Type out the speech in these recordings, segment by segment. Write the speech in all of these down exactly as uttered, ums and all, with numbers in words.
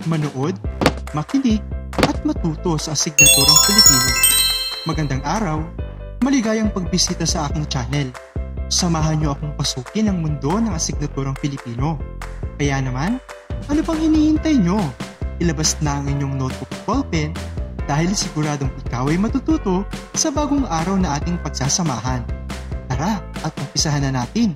manood, makinig, at matuto sa asignaturang Pilipino. Magandang araw, maligayang pagbisita sa aking channel. Samahan niyo akong pasukin ang mundo ng asignaturang Pilipino. Kaya naman, ano pang hinihintay niyo? Ilabas na ang inyong notebook at ballpen dahil siguradong ikaw ay matututo sa bagong araw na ating pagsasamahan. Tara at umpisahan na natin!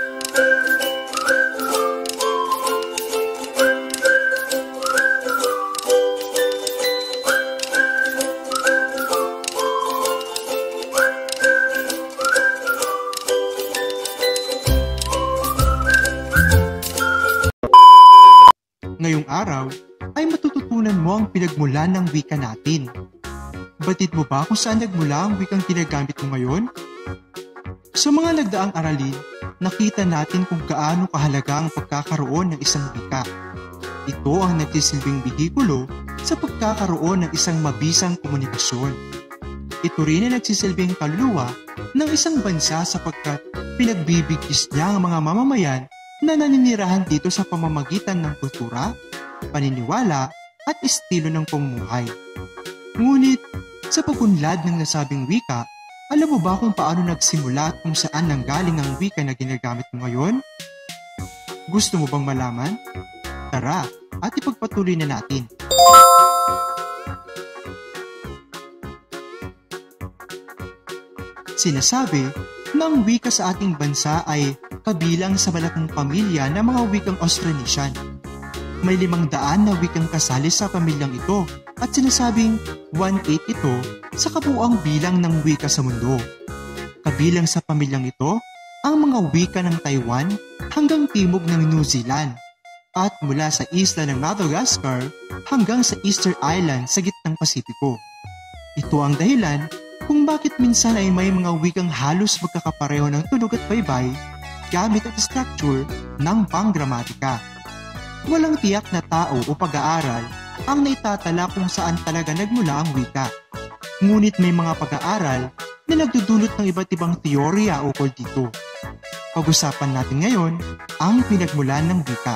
Ngayong araw ay matututunan mo ang pinagmulan ng wika natin. Batid mo ba kung saan nagmula ang wikang ginagamit mo ngayon? Sa mga nagdaang aralin, nakita natin kung gaano kahalaga ang pagkakaroon ng isang wika. Ito ang nagsisilbing bihikulo sa pagkakaroon ng isang mabisang komunikasyon. Ito rin ang nagsisilbing kaluluwa ng isang bansa sapagkat pinagbibigkis niya ang mga mamamayan na naninirahan dito sa pamamagitan ng kultura, paniniwala at estilo ng pamumuhay. Ngunit, sa pagunlad ng nasabing wika, alam mo ba kung paano nagsimula at kung saan nanggaling ang wika na ginagamit mo ngayon? Gusto mo bang malaman? Tara, at ipagpatuloy na natin. Sinasabi na ang wika sa ating bansa ay kabilang sa malaking pamilya ng mga wikang Austronesian. May limang daan na wikang kasali sa pamilyang ito at sinasabing one-eighth ito sa kabuuang bilang ng wika sa mundo. Kabilang sa pamilyang ito ang mga wika ng Taiwan hanggang timog ng New Zealand at mula sa isla ng Madagascar hanggang sa Easter Island sa gitnang Pasipiko. Ito ang dahilan kung bakit minsan ay may mga wikang halos magkakapareho ng tunog at baybay gamit at structure ng panggramatika. Walang tiyak na tao o pag-aaral ang naitatala kung saan talaga nagmula ang wika. Ngunit may mga pag-aaral na nagdudulot ng iba't ibang teorya ukol dito. Pag-usapan natin ngayon ang pinagmulan ng wika.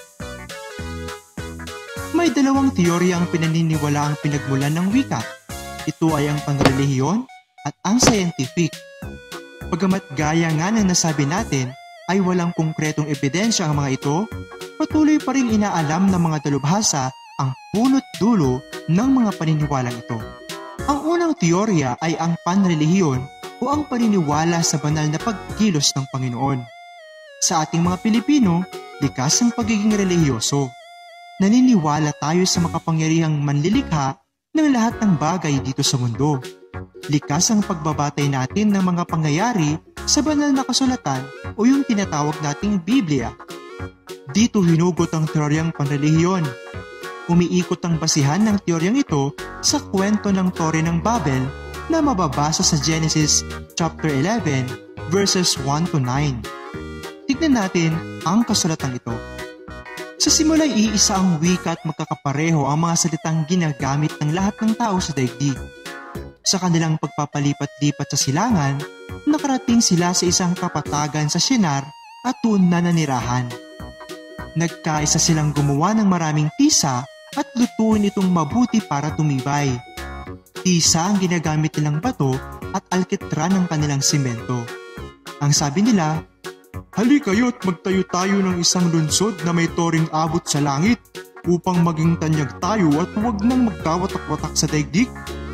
May dalawang teorya ang pinaniniwala ang pinagmulan ng wika. Ito ay ang panrelihiyon at ang scientific. Bagamat gaya nga ng nasabi natin ay walang konkretong ebidensya ang mga ito, patuloy pa rin inaalam ng mga dalubhasa ang punot dulo ng mga paniniwalang ito. Ang unang teorya ay ang panrelihiyon o ang paniniwala sa banal na pagkilos ng Panginoon. Sa ating mga Pilipino, likas ang pagiging relihiyoso. Naniniwala tayo sa makapangyarihang manlilikha ng lahat ng bagay dito sa mundo. Likas ang pagbabatay natin ng mga pangyayari sa banal na kasulatan o yung tinatawag nating Biblia. Dito hinugot ang teoryang panrelihiyon. Umiikot ang basihan ng teoryang ito sa kwento ng Tore ng Babel na mababasa sa Genesis chapter eleven verses one to nine. Tignan natin ang kasulatan ito. Sa simula ay iisa ang wika at magkakapareho ang mga salitang ginagamit ng lahat ng tao sa daigdig. Sa kanilang pagpapalipat-lipat sa silangan, nakarating sila sa isang kapatagan sa Shinar at doon na nanirahan. Nagkaisa silang gumawa ng maraming tisa at lutuin itong mabuti para tumibay. Tisa ang ginagamit nilang bato at alkitran ng kanilang simento. Ang sabi nila, "Hali kayo't magtayo tayo ng isang lunsod na may toring abot sa langit upang maging tanyag tayo at huwag nang magkawatak-watak sa daigdig."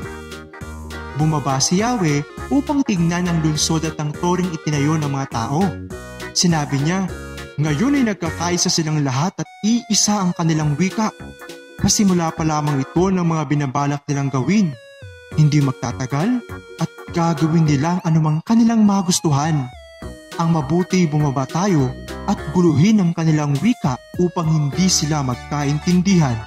Bumaba si Yahweh upang tignan ang lunsod at ang toring itinayo ng mga tao. Sinabi niya, "Ngayon ay nagkakaisa silang lahat at iisa ang kanilang wika. Masimula pa lamang ito ng mga binabalak nilang gawin. Hindi magtatagal at gagawin nila ang anumang kanilang magustuhan. Ang mabuti bumaba tayo at guluhin ang kanilang wika upang hindi sila magkaintindihan."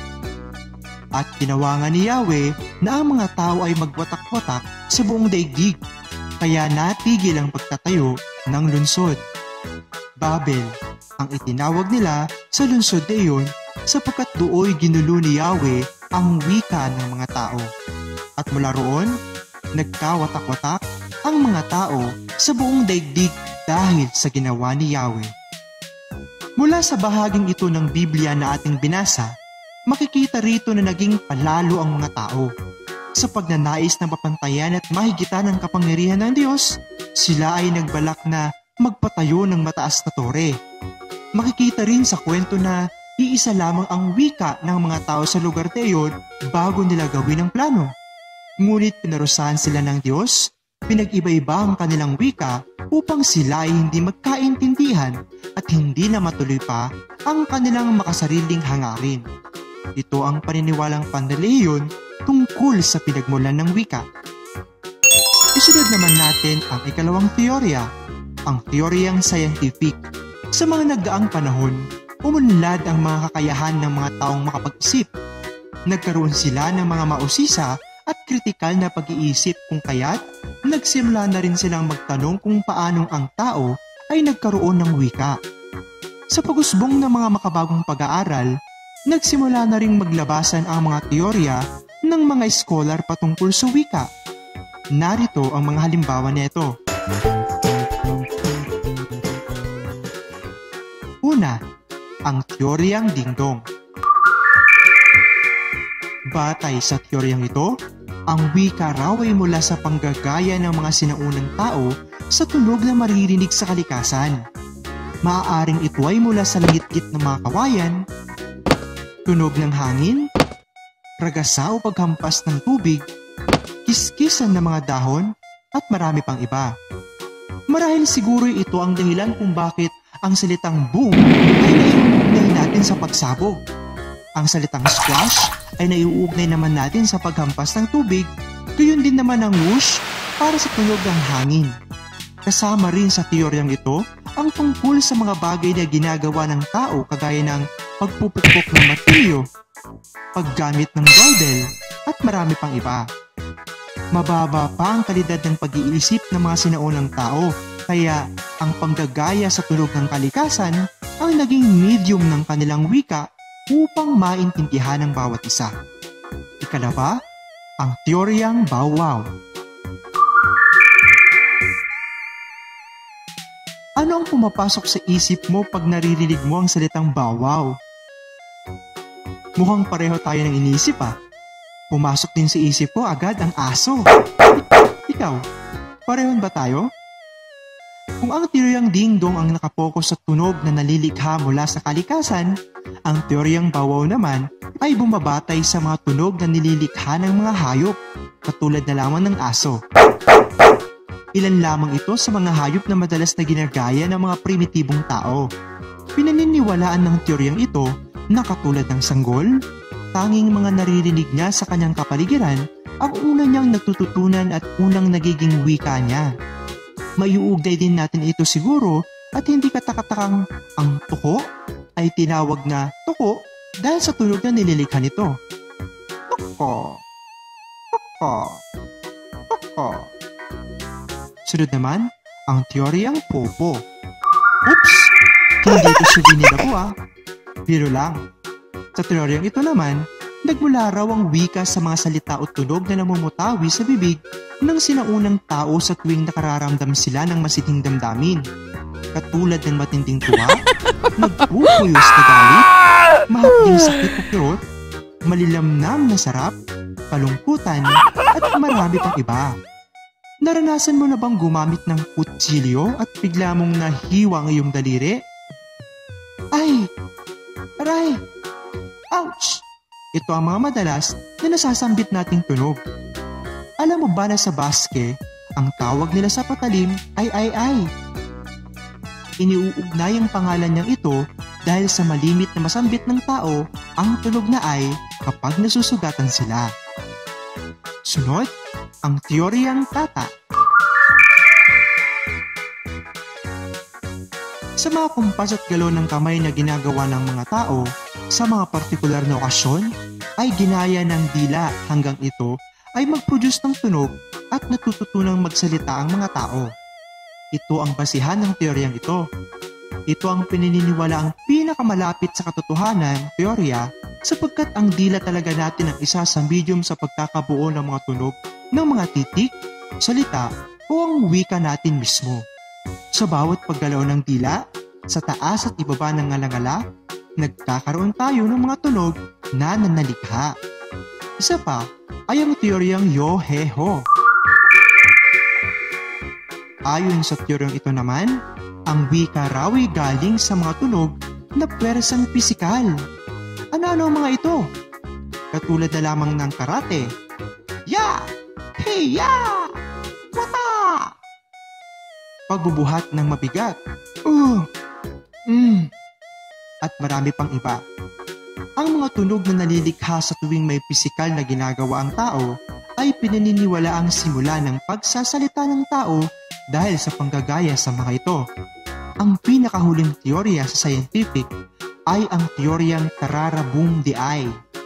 At ginawa nga ni Yahweh na ang mga tao ay magwatak-watak sa buong daigdig, kaya natigil ang pagtatayo ng lunsod. Babel ang itinawag nila sa lunsod na iyon sapagkat dooy ginulo ni Yahweh ang wika ng mga tao. At mula roon, nagkawatak-watak ang mga tao sa buong daigdig dahil sa ginawa ni Yahweh. Mula sa bahaging ito ng Biblia na ating binasa, Makikita rito na naging palalo ang mga tao. Sa pagnanais na mapantayan at mahigitan ang kapangyarihan ng Diyos, sila ay nagbalak na magpatayo ng mataas na tore. Makikita rin sa kwento na iisa lamang ang wika ng mga tao sa lugar na iyon bago nila gawin ang plano. Ngunit pinarusahan sila ng Diyos, pinag-iba-iba ang kanilang wika upang sila ay hindi magkaintindihan at hindi na matuloy pa ang kanilang makasariling hangarin. Ito ang paniniwalang panrelihiyon tungkol sa pinagmulan ng wika. Isunod naman natin ang ikalawang teorya, ang teoryang scientific. Sa mga nagdaang panahon, umunlad ang mga kakayahan ng mga taong makapag-isip. Nagkaroon sila ng mga mausisa at kritikal na pag-iisip kung kaya't nagsimula na rin silang magtanong kung paanong ang tao ay nagkaroon ng wika. Sa pag-usbong ng mga makabagong pag-aaral, nagsimula na rin maglabasan ang mga teorya ng mga scholar patungkol sa wika. Narito ang mga halimbawa nito. Una, ang teoryang dingdong. Batay sa teoryang ito, ang wika raw ay mula sa panggagaya ng mga sinaunang tao sa tunog na maririnig sa kalikasan. Maaaring ito ay mula sa langit-git ng mga kawayan, tunog ng hangin, ragasa o paghampas ng tubig, kiskisan ng mga dahon, at marami pang iba. Marahil siguro ito ang dahilan kung bakit ang salitang boom ay naiuugnay natin sa pagsabog. Ang salitang splash ay naiuugnay naman natin sa paghampas ng tubig, gayon din naman ang whoosh para sa tunog ng hangin. Kasama rin sa teoryang ito ang tungkol sa mga bagay na ginagawa ng tao kagaya ng pagpupukpok ng martilyo, paggamit ng doorbell, at marami pang iba. Mababa pa ang kalidad ng pag-iisip ng mga sinaunang tao, kaya ang panggagaya sa tunog ng kalikasan ang naging medium ng kanilang wika upang maintindihan ng bawat isa. Ikalawa, ang teoryang bow-wow. Ano ang pumapasok sa isip mo pag naririnig mo ang salitang bow-wow? Mukhang pareho tayo ng iniisip ah. Pumasok din sa isip ko agad ang aso. Ikaw, parehon ba tayo? Kung ang teoryang ding-dong ang nakapokus sa tunog na nalilikha mula sa kalikasan, ang teoryang bawaw naman ay bumabatay sa mga tunog na nililikha ng mga hayop, katulad na lamang ng aso. Ilan lamang ito sa mga hayop na madalas na ginagaya ng mga primitibong tao. Pinaniniwalaan ng teoryang ito na katulad ng sanggol, tanging mga naririnig niya sa kanyang kapaligiran ang una niyang natututunan at unang nagiging wika niya. Maiuugnay din natin ito siguro at hindi katakatakang ang tuko ay tinawag na tuko dahil sa tunog na nililikha nito. Tuko, tuko, tuko. Sunod naman, ang teoryang popo. Oops! Hindi ito sabihin ako ah. Biro lang. Sa teoryang ito naman, nagmula raw ang wika sa mga salita o tunog na namumutawi sa bibig ng sinaunang tao sa tuwing nakararamdam sila ng masiting damdamin. Katulad ng matinding tuwa, nagpupuyos na galit, mahapding sakit o kirot, malilamnam na sarap, kalungkutan, at marami pang iba. Naranasan mo na bang gumamit ng kutsilyo at bigla mong nahiwa ang iyong daliri? Ay! Aray! Ouch! Ito ang mga madalas na nasasambit nating tunog. Alam mo ba na sa Basque, ang tawag nila sa patalim ay ay-ay. Iniuugnay ang pangalan niyang ito dahil sa malimit na masambit ng tao ang tunog na ay kapag nasusugatan sila. Sunod, ang teoryang tata. Sa mga kumpas at galaw ng kamay na ginagawa ng mga tao sa mga partikular na okasyon, ay ginaya ng dila hanggang ito ay mag-produce ng tunog at natututunang magsalita ang mga tao. Ito ang basihan ng teoryang ito. Ito ang pinaniniwala ang pinakamalapit sa katotohanan, teorya, sapagkat ang dila talaga natin ang isa sa medium sa pagkakabuo ng mga tunog ng mga titik, salita o ang wika natin mismo. Sa bawat paggalaw ng dila, sa taas at ibaba ng ngalangala, nagkakaroon tayo ng mga tunog na nanalikha. Isa pa ay ang teoryang Yo-He-Ho. Ayon sa teoryang ito naman, ang wika raw ay galing sa mga tunog na pwersang pisikal. Ano-ano ang mga ito? Katulad na lamang ng karate. Ya! Hey-ya! Wata! Pagbubuhat ng mabigat. Uh! Mm! At marami pang iba. Ang mga tunog na nalilikha sa tuwing may pisikal na ginagawa ang tao ay pinaniniwala ang simula ng pagsasalita ng tao dahil sa panggagaya sa mga ito. Ang pinakahuling teorya sa scientific ay ang teoryang Tararabum di ay.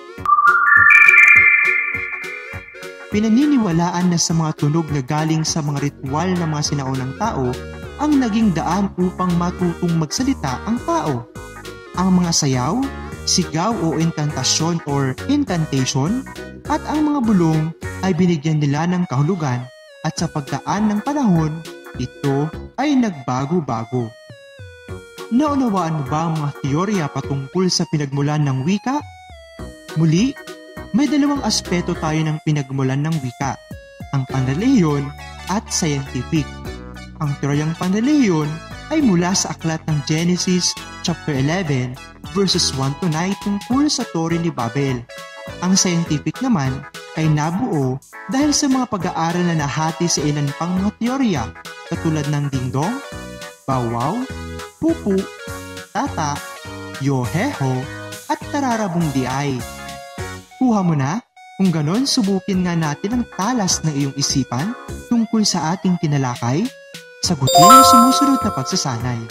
Pinaniniwalaan na sa mga tunog na galing sa mga ritual ng mga sinaunang tao ang naging daan upang matutong magsalita ang tao. Ang mga sayaw, sigaw o inkantasyon or incantation at ang mga bulong ay binigyan nila ng kahulugan at sa pagdaan ng panahon, ito ay nagbago-bago. Naunawaan mo ba ang mga teorya patungkol sa pinagmulan ng wika? Muli, may dalawang aspeto tayo ng pinagmulan ng wika, ang panrelihiyon at scientific. Ang teoryang panrelihiyon ay mula sa aklat ng Genesis chapter eleven verses one to nine tungkol sa Tore ni Babel. Ang scientific naman ay nabuo dahil sa mga pag-aaral na nahati sa ilan pang mga teorya katulad ng dingdong, bawaw, pupu, tata, Yo-He-Ho at Tararabum di ay. Kuha mo na? Kung ganon, subukin nga natin ang talas ng iyong isipan tungkol sa ating tinalakay. Sagutin ang sumusunod na pagsasanay.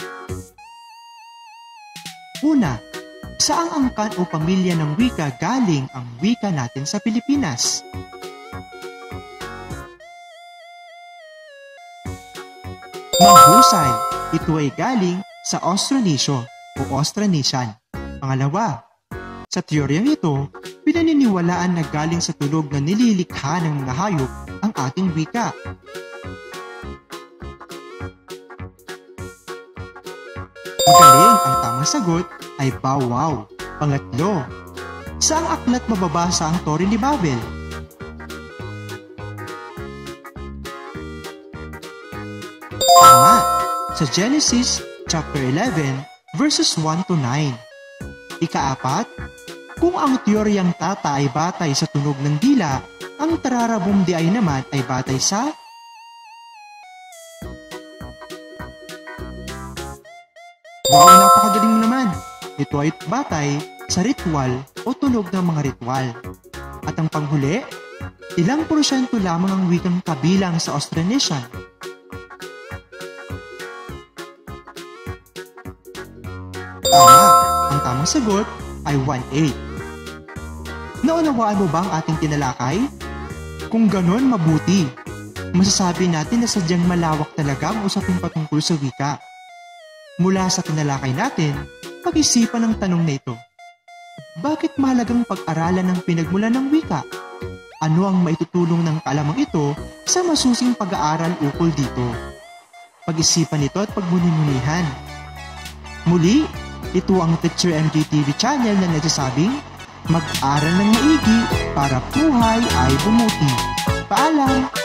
Una, saang angkan o pamilya ng wika galing ang wika natin sa Pilipinas? Mahusay, ito ay galing sa Austronesian o Austronesian. Pangalawa, sa teoryang ito, pinaniniwalaan na galing sa tunog na nililikha ng mga hayop ang ating wika. Magaling, ang tamang sagot ay bawaw. Pangatlo, saang aklat mababasa ang Tore ni Babel? Tama, sa Genesis chapter eleven verses one to nine. Ikaapat, kung ang teoryang tata ay batay sa tunog ng dila, ang Tararabum di ay naman ay batay sa wow, napakagaling mo naman! Ito ay batay sa ritual o tunog ng mga ritual. At ang panghuli, ilang porsyento lamang ang wikang kabilang sa Austronesian? Tama, ang tamang sagot ay one-eighth. Naunawaan mo ba ang ating tinalakay? Kung ganon, mabuti. Masasabi natin na sadyang malawak talaga ang usapin patungkol sa wika. Mula sa tinalakay natin, pag-isipan ang tanong na ito. Bakit mahalagang pag-aralan ang pinagmulan ng wika? Ano ang maitutulong ng kaalamang ito sa masusing pag-aaral ukol dito? Pag-isipan ito at pagmuni-munihan. Muli, ito ang Teacher M J T V channel na nagsasabing, mag-aral ng maigi para buhay ay bumuti. Paalam!